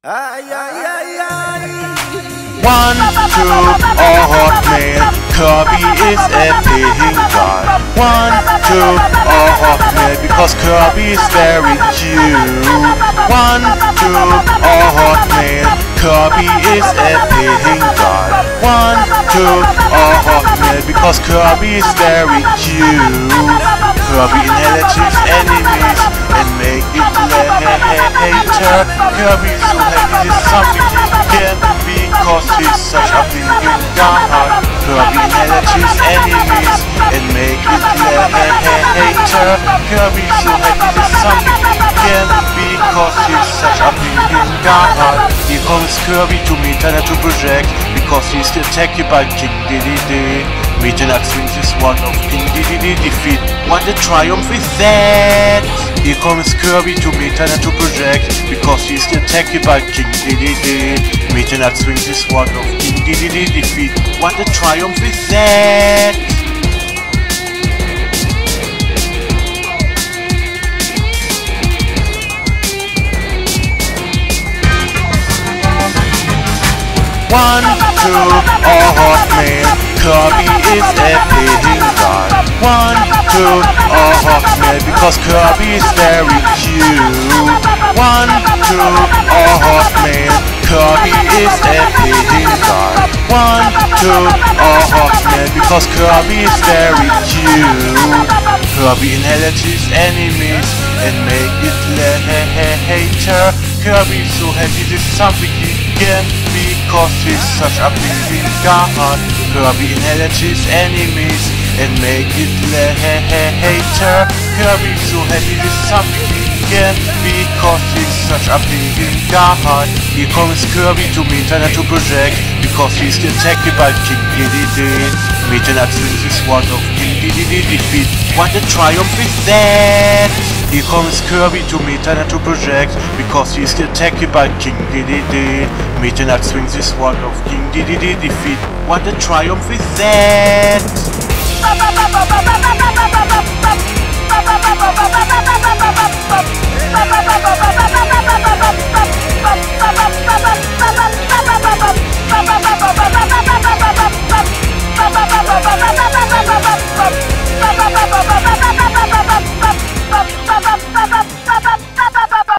Ay, ay, ay, ay. 1, 2, Oatmeal, Kirby is a playing god. 1, 2, Oatmeal, because Kirby is very cute. 1, 2, Oatmeal, Kirby is a playing god. 1, 2, Oatmeal, because Kirby is very cute. Kirby inherits his enemies and make it later. Kirby is so happy this is something he can because he's such a big god. Kirby inherits his enemies and make it later. Kirby is so happy this is something he can because he's such a big god. Here comes Kirby to meet another project because he's attacked by King Dedede. Meeting at swings is one of King Dedede defeat. What a triumph is that! Here comes Kirby to meet another project because he's attacked by King Dedede. Meeting at swings is one of King Dedede defeat. What a triumph is that! One, two, Oatmeal, Kirby is a playing god. 1, 2, Oatmeal, because Kirby is very cute. 1, 2, Oatmeal, Kirby is a playing god. 1, 2, Oatmeal, because Kirby is very cute. Kirby inherits his enemies and make it later. Kirby is so happy this is something he can because he's such a big god. Kirby inherits his enemies and make it later. Kirby is so happy this is something he can because he's such a big god. Here comes Kirby to meet another project because he's attacked by King Dedede. Meeting at swings is one of King Dedede defeat. What a triumph is that! Here comes Kirby to meet another project because he's attacked by King Dedede. Meeting at swings is one of King Dedede defeat. What a triumph is that!